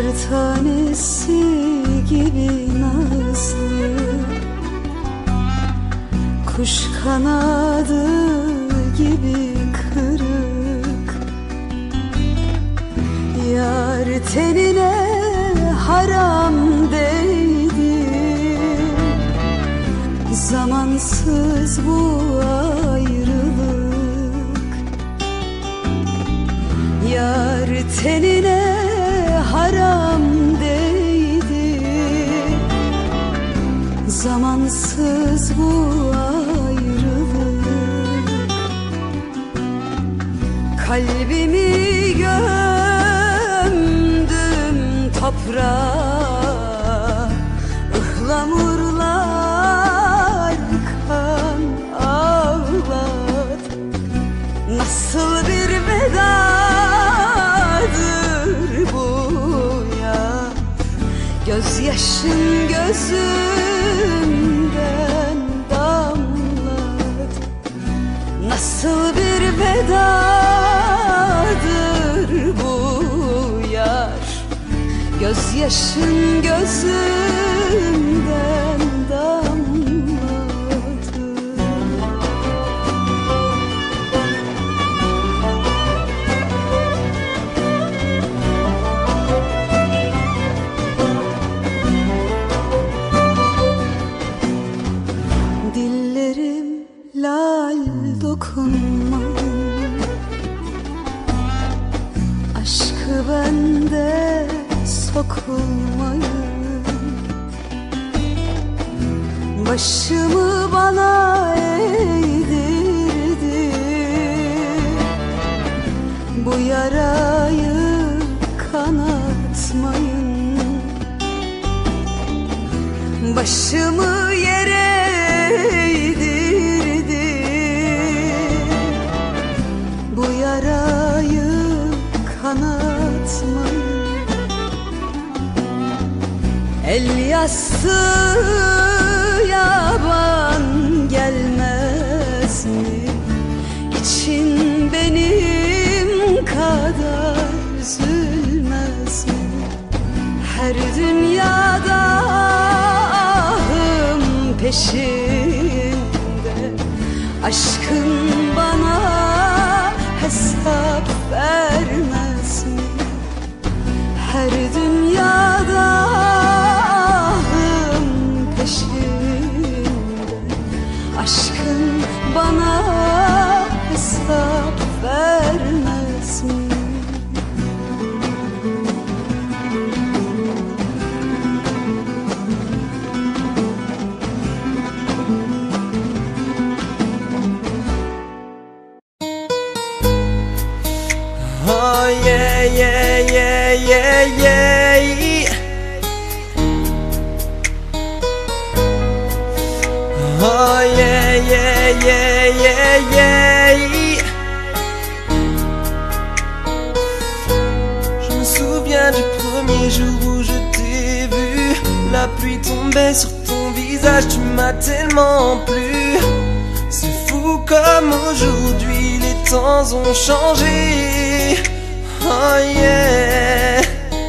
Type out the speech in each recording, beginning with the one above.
tanesi gibi nazlı, kuş kanadı gibi kırık. Yar tenine haram değdi, zamansız bu ayrılık. Yar tenine haram değdi, zamansız bu ayrılık. Kalbimi gömdüm toprağa, ıhlamurlar kan ağlat. Nasıl bir vedadır bu ya, gözyaşın gözümden damlat. Nasıl bir vedadır bu yar, gözyaşın gözümden damlat. Dillerim lal dokunmayın, aşkı bende sokulmayın. Başımı bana eğdirdi, bu yarayı kanatmayın. Başımı yere eğdirdi, bu yarayı kanatmayın. El yastığı yaban gelmez mi? İçin benim kadar üzülmez mi? Her dünyada ahım peşinde, aşkın bana hesap vermez mi? Her dünyada ahım peşinde, aşkın bana hesap vermez mi? Oh yeah, yeah, yeah, yeah, yeah. Oh yeah, yeah, yeah, yeah, yeah. Je me souviens du premier jour où je t'ai vu. La pluie tombait sur ton visage, tu m'as tellement plu. C'est fou comme aujourd'hui les temps ont changé. Oh yeah.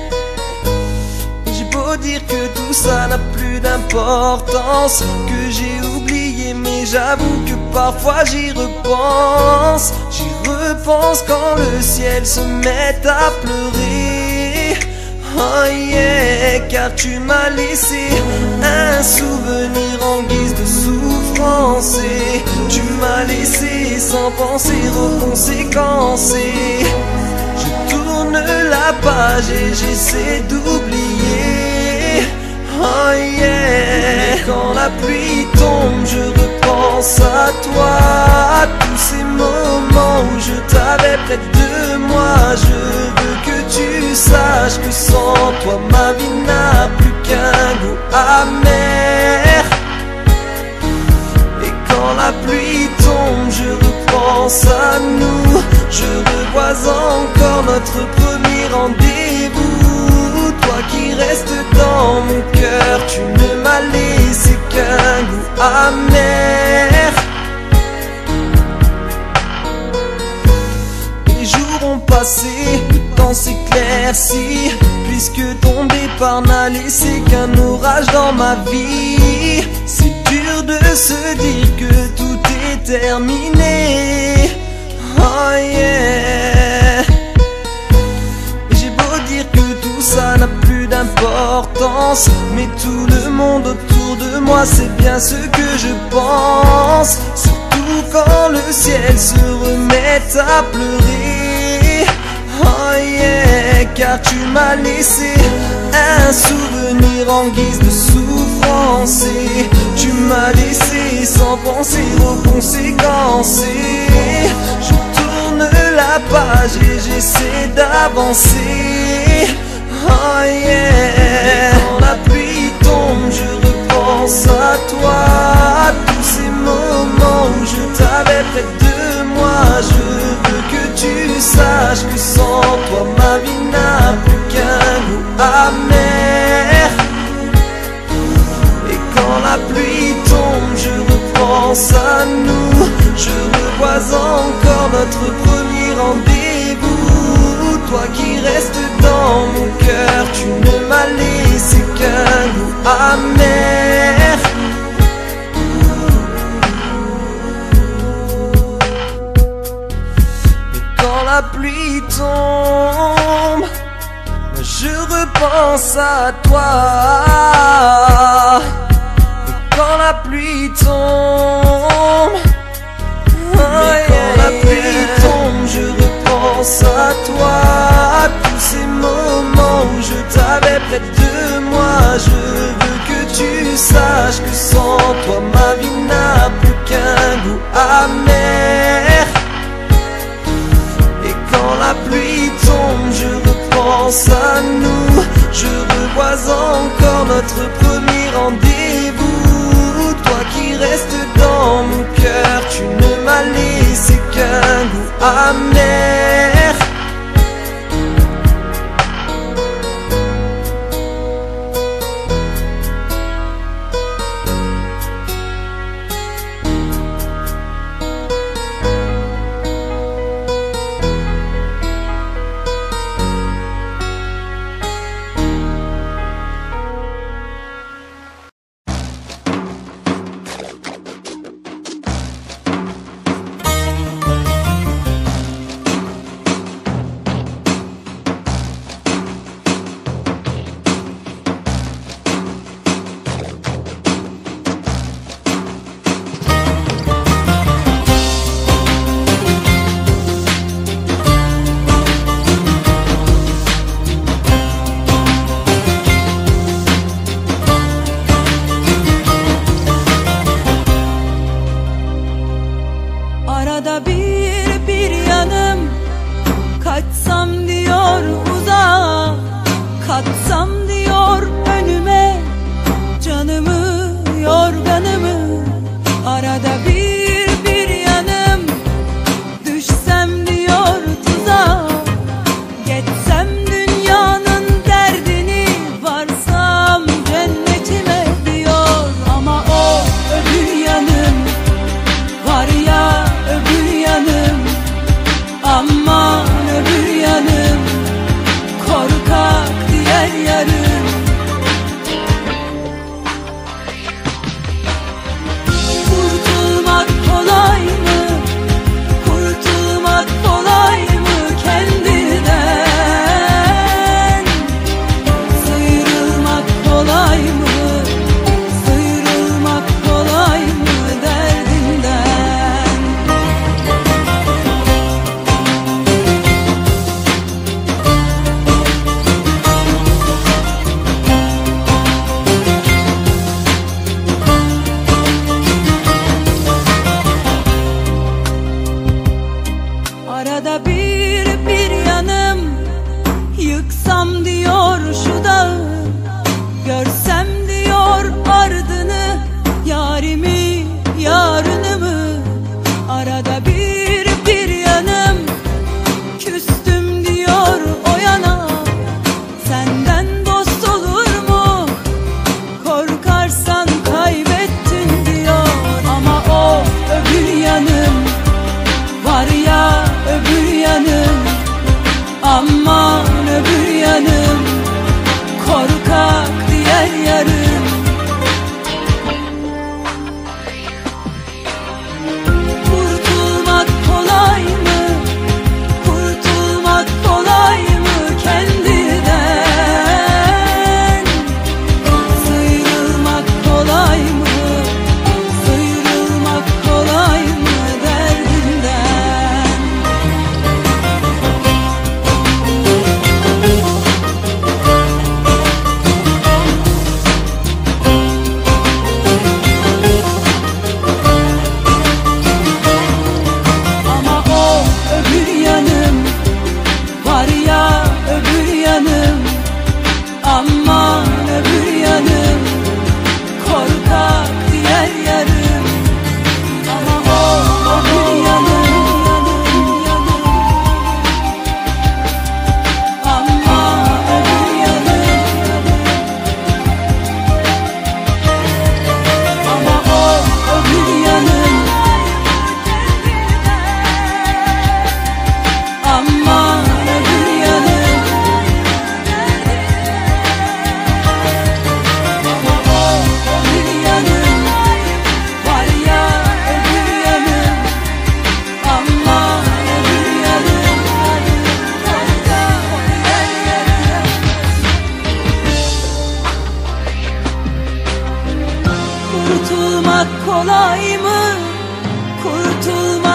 J'ai beau dire que tout ça n'a plus d'importance, que j'ai oublié, mais j'avoue que parfois j'y repense. J'y repense quand le ciel se met à pleurer. Oh yeah, car tu m'as laissé un souvenir en guise de souffrance, et tu m'as laissé sans penser aux conséquences. Et je tourne la page et j'essaie d'oublier. Oh yeah. Mais quand la pluie tombe, je repense à toi, à tous ces moments où je t'avais près de moi. Je veux que tu saches que sans toi ma vie n'a plus qu'un goût amer. Et quand la pluie tombe, je repense à nous. Je revois encore notre premier rendez-vous. Toi qui restes dans mon cœur, tu ne m'as laissé qu'un goût amer. Les jours ont passé, le temps s'éclaircit, puisque ton départ n'a laissé qu'un orage dans ma vie. C'est dur de se dire que tout est terminé. Oh yeah. J'ai beau dire que tout ça n'a plus d'importance, mais tout le monde autour de moi sait bien ce que je pense. Surtout quand le ciel se remet à pleurer. Oh yeah, car tu m'as laissé un souvenir en guise de souffrance, et tu m'as laissé sans penser aux conséquences. Et je tourne la page et j'essaie d'avancer. Oh yeah. Quand la pluie tombe, je repense à toi, à tous ces moments où je t'avais près de moi. Je veux que tu saches que sans toi ma vie n'a plus qu'un goût amer. Et quand la pluie tombe, je repense à nous. Je revois encore notre premier rendez-vous. Toi qui restes dans mon cœur, tu ne m'as laissé qu'un goût amer. Mais quand la pluie tombe, je repense à toi. Et quand la pluie tombe, quand la pluie tombe, je repense à toi, à tous ces moments où je t'avais près de moi. Je veux que tu saches que sans toi ma vie n'a plus qu'un goût amer. Et quand la pluie tombe, je repense à nous. Je revois encore notre premier rendez-vous. Toi qui restes dans mon cœur, tu ne m'as laissé qu'un goût amer. Arada bir yanım kaçsam diyor uzağa, katsam diyor önüme canımı, yorganımı. Arada bir yanım düşsem diyor tuzağa, geçsem dünyanın derdini, varsam cennetime diyor. Ama o öbür yanım var ya, öbür yanım, aman öbür yanım, korkak diğer yarım. Kurtulmak kolay mı? Kurtulmak kolay mı kendinden? Sıyrılmak kolay mı? Sıyrılmak kolay mı derdinden? Arada bir yanım yıksam diyor şu dağı, görsem diyor ardını, yarimi, yarınımı. Arada bir yanım küstüm diyor o yana, senden dost olur mu? Korkarsan kaybettin diyor. Ama o öbür yanım var ya, öbür yanım, aman öbür yanım, korkak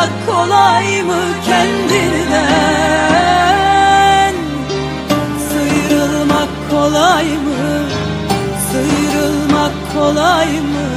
Sıyrılmak kolay mı kendinden? Sıyrılmak kolay mı? Sıyrılmak kolay mı?